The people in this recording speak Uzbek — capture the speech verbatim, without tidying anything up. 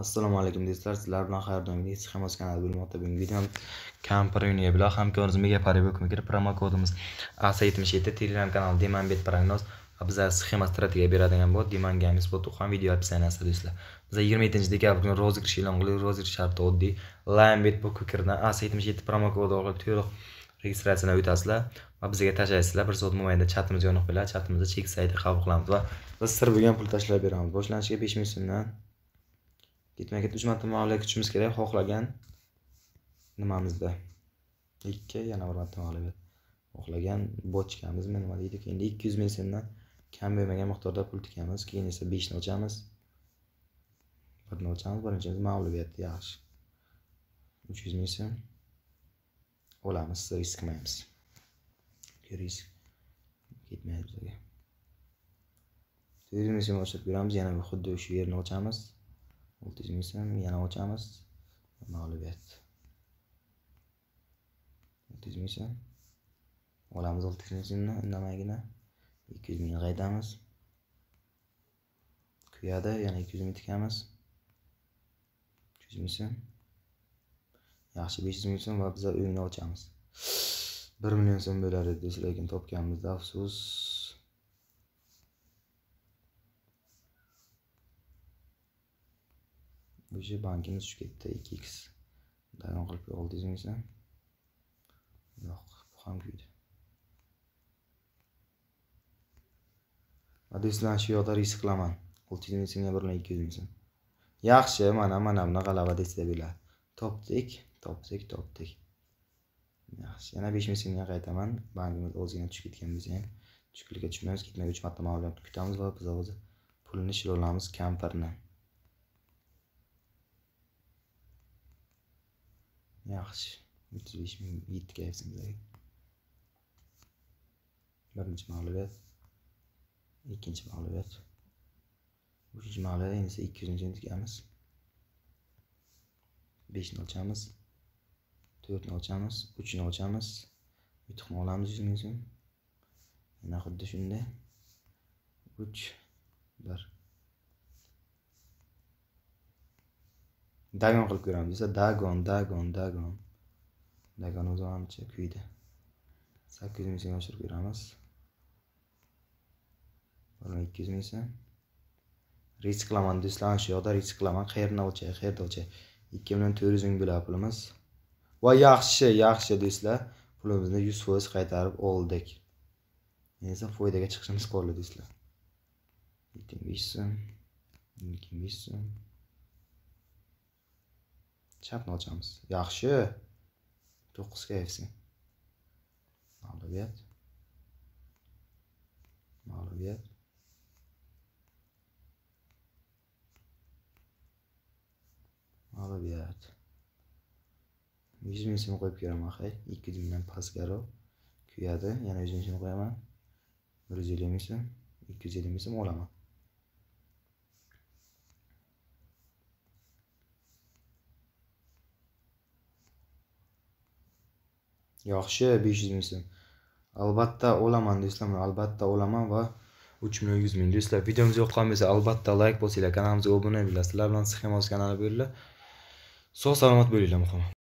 Assalomu alaykum do'stlar, sizlar bilan Xayrdongi Sxemos kanali bo'lmoqda. Bugungi videom Camper Union bilan hamkorimiz Mega Paribok Mega promo kodimiz A S yetmish yetti Telegram kanali Demanbet prognoz va bizlar sxema strategiya beradigan bo'ldi. Demangamiz bu ham video opsiyasi do'stlar. Biz yigirma yettinchi dekabr kuni rozigrish e'lon qildik. Rozigrish sharti oddiy. Linebet bu kirdan A S yetmish yetti promo kodi orqali to'liq registratsiyadan o'tasizlar va bizga tashlaysizlar. Bir soat mobaynida chatimiz yonib qo'yiladi. Chatimizda chek saytida qabul qilamiz va biz sir bo'lgan pul tashlab beramiz. Boshlanishiga besh ming so'mdan ketma-ket uch marta mag'lubiyat kutishimiz kerak. Xohlagan nimamizda ikki yana bir marta mag'lubiyat. Xohlagan bochkamizmi nima deydi? Endi ikki yuz ming so'mdan kam bo'lmagan miqdorda pul tikamiz. Keyin esa besh ni ochamiz. bir ni ochamiz. Birinchimiz mag'lubiyat, yaxshi. uch yuz ming so'm olamiz, risk qilmaymiz. Risk ketmaydi bizga. to'rt yuz ming so'm ochib beramiz, yana xuddi shu yerni ochamiz. olti yuz ming so'm yana ochamiz. Mag'lubiyat. olti yuz ming so'm olamiz. olti yuz ming so'mni indamaygina ikki yuz ming qaydamiz. Kuyadi, yana ikki yuz ming tikamiz. uch yuz ming so'm. Yaxshi, besh yuz ming so'm va biz uyni ochamiz. bir million so'm bo'lar edi, lekin topganimizda afsus. O'sha bankimiz tushib ketdi ikki x. Dayon qilib olti yuz ming so'm. Yo'q, bu ham kuydi. Adresdan shu yoqda risk qilaman. olti yuz ming so'mga bilan ikki yuz ming so'm. Yaxshi, mana mana buni g'alaba desa bo'ladi. Topdik, topdik, topdik. Yaxshi, yana besh ming so'mga qaytaman. Bankimiz o'ziga tushib ketgan bo'lsa ham tushkunlikka tushmaymiz. Ketmaga uch marta mag'lubiyat kutamiz va biz o'zi pulni shil olamiz Camperni. Yaxshi, o'ttiz besh ming yetti ga bizga. Birinchi mag'lubiyat, ikkinchi mag'lubiyat, uchinchi mag'lubiyat. Endi esa ikki yuz ming so'm tikamiz. besh ni ochamiz, to'rt ni ochamiz, uch ni ochamiz. Yutuqni olamiz yuz ming so'm. Yana xuddi shunday. uch bir Dagon qilib ko'ramiz desa, dagon, dagon, dagon. Dagon o'zi ancha kuydi. sakkiz yuz ming so'm oshirib ko'ramiz. ikki yuz ming so'm. Risk qilaman do'stlar, shu yoqda risk qilaman. Qayerdan olchay, qayerda olchay. ikki million to'rt yuz ming bo'ladi pulimiz. Va yaxshi, yaxshi do'stlar. Pulimizni yuz foiz qaytarib oldik. Endi esa foydaga chiqishimiz qoldi do'stlar. yetmish besh so'm, yetmish besh so'm. Chapni ochamiz. Yaxshi. to'qqiz ga hepsi. Mag'lubiyat. Mag'lubiyat. Mag'lubiyat. yuz ming so'm qo'yib ko'raman, hay. ikki yuz mingdan pastgaroq kuyadi. Yana yuz ming so'm qo'yaman. bir yuz ellik ming so'm, ikki yuz ellik ming so'm olaman. Yaxshi, besh yuz ming so'm. Albatta olaman do'stlar, albatta olaman va uch million yuz ming do'stlar. Videomiz yoqqan bo'lsa albatta like bosinglar, kanalimizga obuna bo'linglar. Sizlar bilan Sxemos kanali bo'linglar. Sog' salomat bo'linglar muhim.